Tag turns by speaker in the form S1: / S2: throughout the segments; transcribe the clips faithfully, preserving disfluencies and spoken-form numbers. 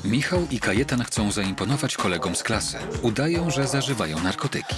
S1: Michał i Kajetan chcą zaimponować kolegom z klasy. Udają, że zażywają narkotyki.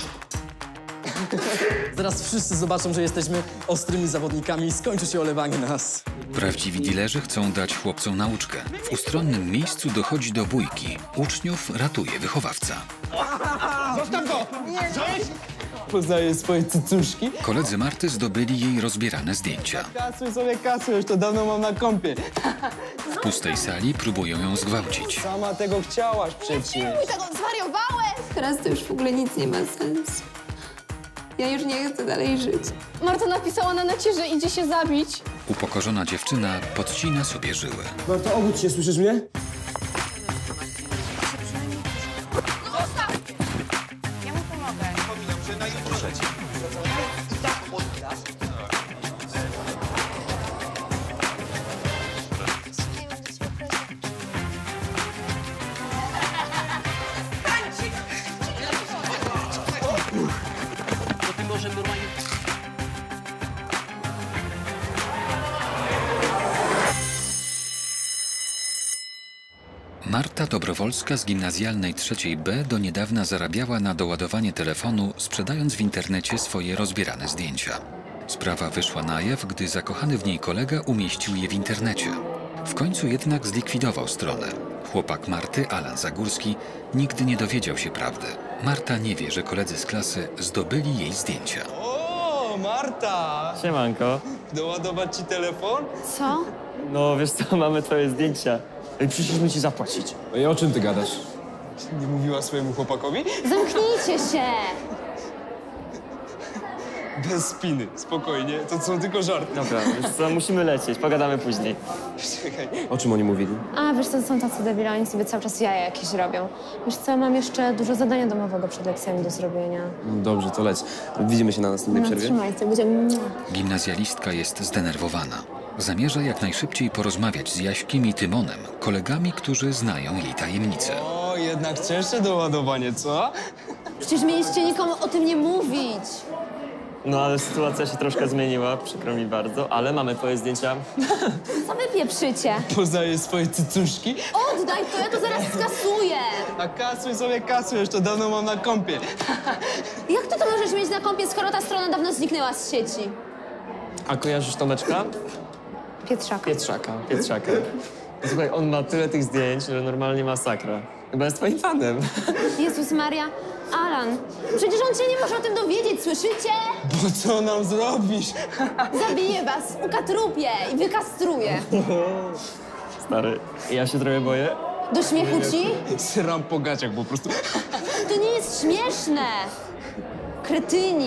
S2: Zaraz wszyscy zobaczą, że jesteśmy ostrymi zawodnikami i skończy się olewanie nas.
S1: Prawdziwi dilerzy chcą dać chłopcom nauczkę. W ustronnym miejscu dochodzi do bójki. Uczniów ratuje wychowawca.
S3: Zostaw go!
S2: Poznaję swoje cycuszki.
S1: Koledzy Marty zdobyli jej rozbierane zdjęcia.
S2: Kasuj sobie, kasuj, już to dawno mam na kompie.
S1: W pustej sali próbują ją zgwałcić.
S2: Sama tego chciałaś przecież.
S4: Mój tego zwariowałeś!
S5: Teraz to już w ogóle nic nie ma sensu. Ja już nie chcę dalej żyć.
S4: Marta napisała na necie, że idzie się zabić.
S1: Upokorzona dziewczyna podcina sobie żyły.
S2: Marta, obudź się, słyszysz mnie?
S4: Zostaw! Ja mu pomogę.
S1: Marta Dobrowolska z gimnazjalnej trzeciej B do niedawna zarabiała na doładowanie telefonu, sprzedając w internecie swoje rozbierane zdjęcia. Sprawa wyszła na jaw, gdy zakochany w niej kolega umieścił je w internecie. W końcu jednak zlikwidował stronę. Chłopak Marty, Alan Zagórski, nigdy nie dowiedział się prawdy. Marta nie wie, że koledzy z klasy zdobyli jej zdjęcia.
S2: O, Marta!
S6: Siemanko.
S2: Doładować ci telefon?
S4: Co?
S6: No wiesz co, mamy twoje zdjęcia. I przyszliśmy ci zapłacić.
S3: I o czym ty gadasz?
S2: Nie mówiła swojemu chłopakowi?
S4: Zamknijcie się!
S2: Bez spiny, spokojnie, to są tylko żarty.
S6: Dobra, wiesz co, musimy lecieć, pogadamy później.
S2: Czekaj.
S3: O czym oni mówili?
S4: A, wiesz co, są tacy debile, oni sobie cały czas jaja jakieś robią. Wiesz co, mam jeszcze dużo zadania domowego przed lekcjami do zrobienia.
S3: Dobrze, to leć. Widzimy się na następnej
S4: No,
S3: przerwie.
S4: trzymaj się, będziemy...
S1: Gimnazjalistka jest zdenerwowana. Zamierza jak najszybciej porozmawiać z Jaśkiem i Tymonem, kolegami, którzy znają jej tajemnicę.
S2: O, jednak cięższe doładowanie, co?
S4: Przecież mieliście nikomu o tym nie mówić.
S6: No ale sytuacja się troszkę zmieniła, przykro mi bardzo, ale mamy twoje zdjęcia.
S4: Co wy pieprzycie?
S2: Poznaję swoje cycuszki.
S4: Oddaj to, ja to zaraz skasuję.
S2: A kasuj sobie, kasuj, już to dawno mam na kompie.
S4: Jak ty to możesz mieć na kompie, skoro ta strona dawno zniknęła z sieci?
S6: A kojarzysz Tomeczka?
S4: Pietrzaka.
S6: Pietrzaka. Pietrzaka. Słuchaj, on ma tyle tych zdjęć, że normalnie masakra. Chyba jest twoim fanem.
S4: Jezus Maria. Alan, przecież on się nie może o tym dowiedzieć, słyszycie?
S2: Bo co nam zrobisz?
S4: Zabiję was, ukatrupię i wykastruję.
S6: Stary, ja się trochę boję.
S4: Do śmiechu ci?
S2: Sram po gaciach po prostu.
S4: To nie jest śmieszne. Kretyni.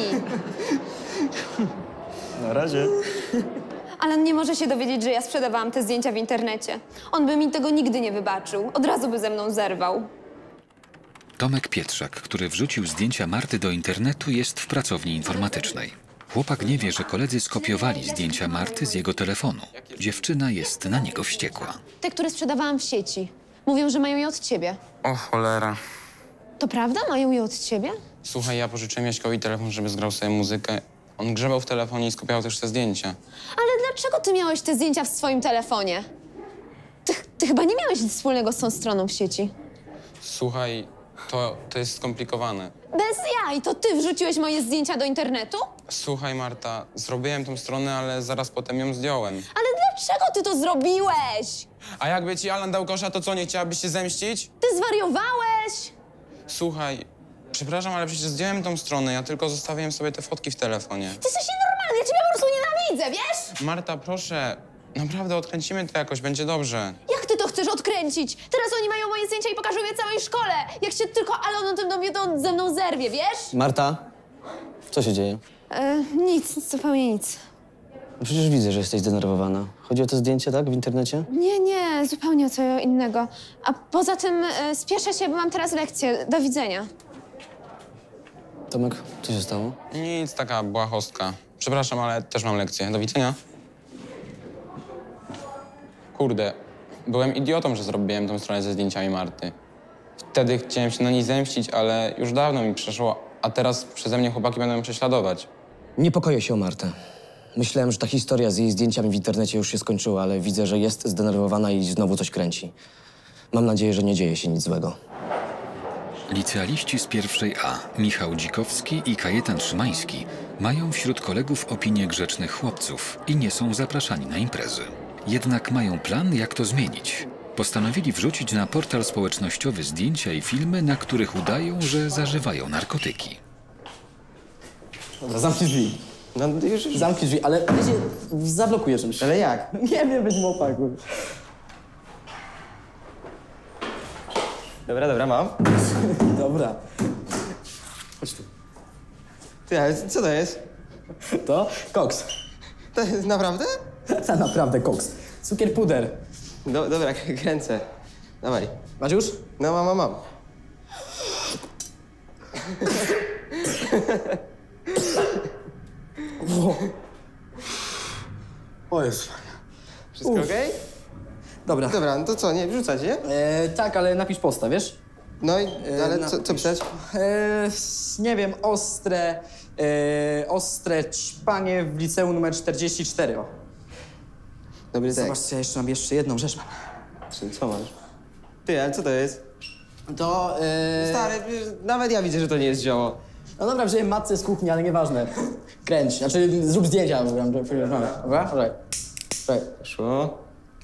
S6: Na razie.
S4: Alan nie może się dowiedzieć, że ja sprzedawałam te zdjęcia w internecie. On by mi tego nigdy nie wybaczył. Od razu by ze mną zerwał.
S1: Tomek Pietrzak, który wrzucił zdjęcia Marty do internetu, jest w pracowni informatycznej. Chłopak nie wie, że koledzy skopiowali zdjęcia Marty z jego telefonu. Dziewczyna jest na niego wściekła.
S4: Te, które sprzedawałam w sieci. Mówią, że mają je od ciebie.
S7: O cholera.
S4: To prawda? Mają je od ciebie?
S7: Słuchaj, ja pożyczyłem Jaśkowi telefon, żeby zgrał sobie muzykę. On grzebał w telefonie i skopiował też te zdjęcia.
S4: Ale dlaczego ty miałeś te zdjęcia w swoim telefonie? Ty, ty chyba nie miałeś nic wspólnego z tą stroną w sieci.
S7: Słuchaj, to, to jest skomplikowane.
S4: Bez jaj, to ty wrzuciłeś moje zdjęcia do internetu?
S7: Słuchaj, Marta, zrobiłem tą stronę, ale zaraz potem ją zdjąłem.
S4: Ale dlaczego ty to zrobiłeś?
S7: A jakby ci Alan dał kosza, to co, nie chciałabyś się zemścić?
S4: Ty zwariowałeś?
S7: Słuchaj, przepraszam, ale przecież zdjąłem tą stronę, ja tylko zostawiłem sobie te fotki w telefonie.
S4: Ty jesteś nienormalny, ja ciebie po prostu nienawidzę, wiesz?
S7: Marta, proszę, naprawdę odkręcimy to jakoś, będzie dobrze.
S4: Jak ty to chcesz odkręcić? Teraz oni mają moje zdjęcia i pokażą je całej szkole. Jak się tylko Alan o tym dowie, to on ze mną zerwie, wiesz?
S8: Marta, co się dzieje?
S4: E, nic, zupełnie nic.
S8: Przecież widzę, że jesteś zdenerwowana. Chodzi o to zdjęcie, tak, w internecie?
S4: Nie, nie, zupełnie o co innego. A poza tym e, spieszę się, bo mam teraz lekcję. Do widzenia.
S8: Tomek, co się stało?
S7: Nic, taka błahostka. Przepraszam, ale też mam lekcję. Do widzenia. Kurde, byłem idiotą, że zrobiłem tą stronę ze zdjęciami Marty. Wtedy chciałem się na niej zemścić, ale już dawno mi przeszło, a teraz przeze mnie chłopaki będą ją prześladować.
S8: Niepokoję się o Martę. Myślałem, że ta historia z jej zdjęciami w internecie już się skończyła, ale widzę, że jest zdenerwowana i znowu coś kręci. Mam nadzieję, że nie dzieje się nic złego.
S1: Licealiści z pierwszej A, Michał Dzikowski i Kajetan Szymański, mają wśród kolegów opinię grzecznych chłopców i nie są zapraszani na imprezy. Jednak mają plan, jak to zmienić. Postanowili wrzucić na portal społecznościowy zdjęcia i filmy, na których udają, że zażywają narkotyki.
S2: Dobra, zamknij drzwi.
S3: No już, już.
S2: Zamknij drzwi, ale wiecie, zablokuję czymś.
S3: Ale jak?
S2: Nie wiem, być mopa, kurwa.
S3: Dobra, dobra, mam.
S2: Dobra. Chodź tu.
S3: Ty, ale co to jest?
S2: To koks.
S3: To jest naprawdę?
S2: To naprawdę koks. Cukier puder.
S3: Do, dobra, kręcę. Dawaj.
S2: Masz już?
S3: No, mam, mam, mam.
S2: O Jezu.
S3: Wszystko okej?
S2: Dobra.
S3: Dobra, no to co, nie, wrzucać, nie?
S2: E, tak, ale napisz posta, wiesz?
S3: No i,
S2: E,
S3: ale co, co
S2: napisz.
S3: pisać?
S2: E, nie wiem, ostre... E, ostre ćpanie w liceum numer czterdzieści cztery. O.
S3: Dobry tekst.
S2: Zobaczcie, ja jeszcze mam jeszcze jedną rzecz. Mam.
S3: Czy co masz? Ty, ale co to jest?
S2: To... E,
S3: Stary, przecież nawet ja widzę, że to nie jest zioło.
S2: No dobra, wziąłem matce z kuchni, ale nieważne. Kręć, znaczy zrób zdjęcia. Dobra? Dobra? Dobra.
S3: Szło.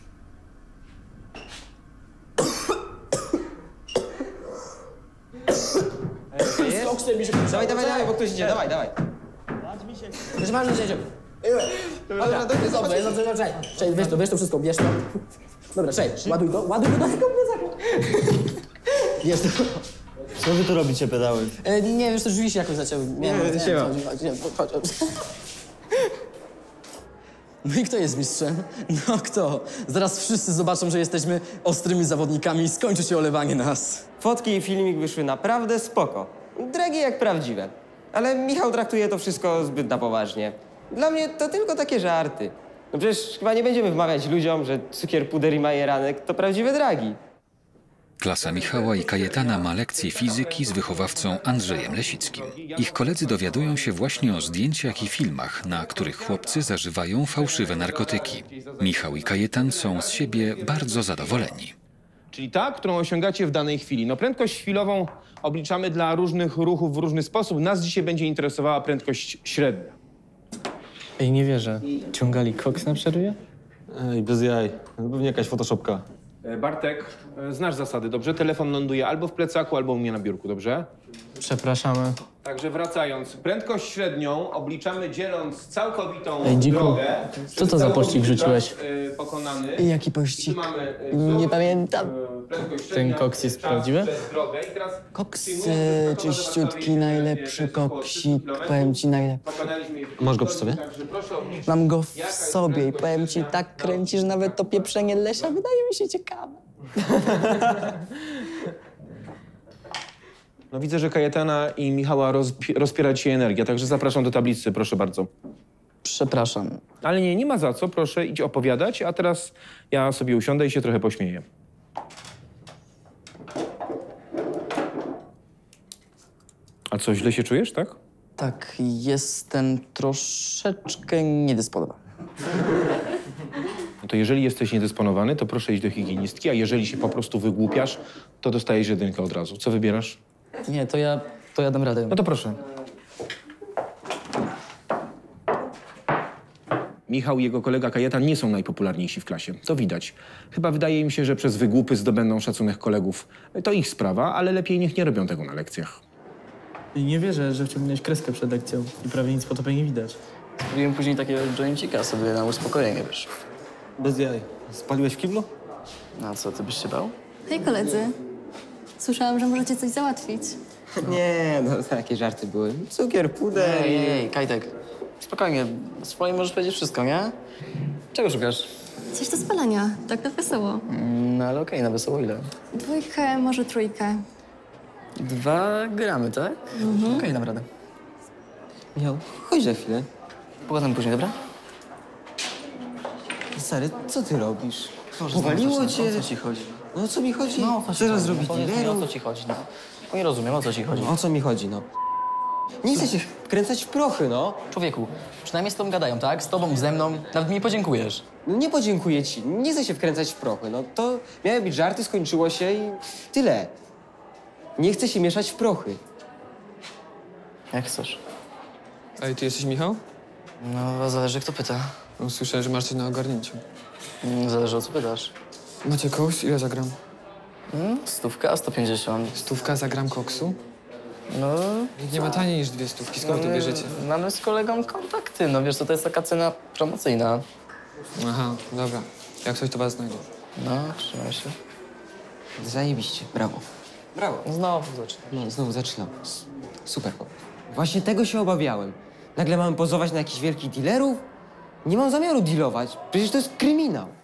S2: Z koksem mi się
S3: Dawaj, dawaj, dawaj, bo ktoś idzie, dawaj, dawaj.
S2: Już masz zdjęcie.
S3: Dobra,
S2: Dobra,
S3: dobra,
S2: jest dobrze, jest dobrze, dobrze. Cześć, weź to, weź to wszystko, bierz to. Dobra, cześć, ładuj to, ładuj to do tego plecaka. Bierz to.
S9: Co wy tu robicie, pedały?
S2: E, nie, wiesz, to drzwi się jakoś zaczęły. Nie,
S3: Nie,
S2: nie, nie,
S3: siema.
S2: chodź, chodź, nie, chodź, chodź. No i kto jest mistrzem? No kto? Zaraz wszyscy zobaczą, że jesteśmy ostrymi zawodnikami i skończy się olewanie nas.
S3: Fotki i filmik wyszły naprawdę spoko. Dragi jak prawdziwe. Ale Michał traktuje to wszystko zbyt na poważnie. Dla mnie to tylko takie żarty. No przecież chyba nie będziemy wmawiać ludziom, że cukier, puder i majeranek to prawdziwe dragi.
S1: Klasa Michała i Kajetana ma lekcje fizyki z wychowawcą Andrzejem Lesickim. Ich koledzy dowiadują się właśnie o zdjęciach i filmach, na których chłopcy zażywają fałszywe narkotyki. Michał i Kajetan są z siebie bardzo zadowoleni.
S10: Czyli ta, którą osiągacie w danej chwili. No prędkość chwilową obliczamy dla różnych ruchów w różny sposób. Nas dzisiaj będzie interesowała prędkość średnia.
S6: Ej, nie wierzę. Ciągali koks na przerwie?
S9: Ej, bez jaj. To pewnie jakaś photoshopka.
S10: Bartek, e, znasz zasady, dobrze? Telefon ląduje albo w plecaku, albo u mnie na biurku, dobrze?
S6: Przepraszamy.
S10: Także wracając, prędkość średnią obliczamy dzieląc całkowitą
S6: Ej, Dziku,
S10: drogę.
S6: co to za pościg wrzuciłeś?
S10: E, pokonany.
S2: Jaki pościg?
S10: Tu mamy, e,
S2: Nie
S10: wzór,
S2: pamiętam.
S10: e, prędkość
S6: Ten
S10: średnia,
S6: koks jest
S10: czas
S6: prawdziwy?
S10: przez drogę. I teraz
S2: Koks,
S10: przyjmując,
S2: e,
S10: że Krakowa
S2: czyściutki,
S10: Warszawie,
S2: najlepszy
S10: e, to jest około
S2: koksik,
S10: trzysta kilometrów.
S2: powiem ci najlepszy.
S10: Pokonaliśmy je w
S9: Masz go przy sobie?
S10: Także proszę obliczyć,
S2: Mam go w
S10: jaka jest
S2: sobie i
S10: prędkość
S2: powiem ci,
S10: średnia
S2: tak
S10: na
S2: kręci, że nawet to pieprzenie Lesia wydaje mi się ciekawe.
S10: No widzę, że Kajetana i Michała rozpi- rozpiera dzisiaj energia, także zapraszam do tablicy, proszę bardzo.
S2: Przepraszam.
S10: Ale nie, nie ma za co, proszę, idź opowiadać, a teraz ja sobie usiądę i się trochę pośmieję. A co, źle się czujesz, tak?
S2: Tak, jestem troszeczkę niedysponowany.
S10: No to jeżeli jesteś niedysponowany, to proszę iść do higienistki, a jeżeli się po prostu wygłupiasz, to dostajesz jedynkę od razu. Co wybierasz?
S2: Nie, to ja, to ja dam radę.
S10: No to proszę. Michał i jego kolega Kajetan nie są najpopularniejsi w klasie. To widać. Chyba wydaje mi się, że przez wygłupy zdobędą szacunek kolegów. To ich sprawa, ale lepiej niech nie robią tego na lekcjach.
S6: I nie wierzę, że wciągnąłeś kreskę przed lekcją i prawie nic po tobie nie widać.
S8: Zrobiłem później takiego jointika sobie na uspokojenie, wiesz.
S9: Bez jaj. Spaliłeś w kiblu?
S8: A co, ty byś się bał?
S5: Hej koledzy. Słyszałam, że możecie coś załatwić.
S3: Nie, no takie żarty były. Cukier, puder
S8: Ej,
S3: i...
S8: ej, ej, Kajtek. Spokojnie, swoim możesz powiedzieć wszystko, nie? Czego szukasz?
S5: Coś do spalania, tak na wesoło.
S8: No ale okej, na wesoło ile?
S5: Dwójkę, może trójkę.
S8: Dwa gramy, tak? Mhm. Okej, dam radę.
S3: Michał, chodź za chwilę.
S8: Pogadamy później, dobra?
S3: Stary, co ty robisz?
S8: Boże,
S3: Powaliło
S8: o co,
S3: cię?
S8: O co ci chodzi?
S3: No o co mi chodzi?
S8: No, o co ci
S3: Chcesz
S8: chodzi?
S3: zrobić
S8: No, powiedz mi, o
S3: dealerów?
S8: co ci chodzi, no. Bo nie rozumiem, o co ci chodzi.
S3: O co mi chodzi, no? Nie chcę się... wkręcać w prochy, no.
S8: Człowieku, przynajmniej z tobą gadają, tak? Z tobą, ze mną. Nawet mi nie podziękujesz.
S3: No nie podziękuję ci, nie chcę się wkręcać w prochy, no. To miały być żarty, skończyło się i tyle. Nie chcę się mieszać w prochy.
S8: Jak chcesz.
S6: Ej, ty jesteś Michał?
S8: No, zależy kto pyta.
S6: No, słyszałem, że masz coś na ogarnięciu.
S8: Mm, Zależy o co pytasz.
S6: Macie koks? Ile za gram?
S8: Mm, Stówka, sto pięćdziesiąt.
S6: Stówka za gram koksu?
S8: No,
S6: Nie ma taniej niż dwie stówki. Skąd to
S8: mamy-
S6: bierzecie?
S8: Mamy z kolegą kontakty, no wiesz, to, to jest taka cena promocyjna.
S6: Aha, dobra. Jak coś, to was znajdę.
S8: No, trzymaj się.
S3: Zajebiście, brawo. Brawo.
S8: Znowu zacznę.
S3: No, znowu zaczynam. S- Super. Właśnie tego się obawiałem. Nagle mamy pozować na jakichś wielkich dealerów? Nie mam zamiaru dealować. Przecież to jest kryminał.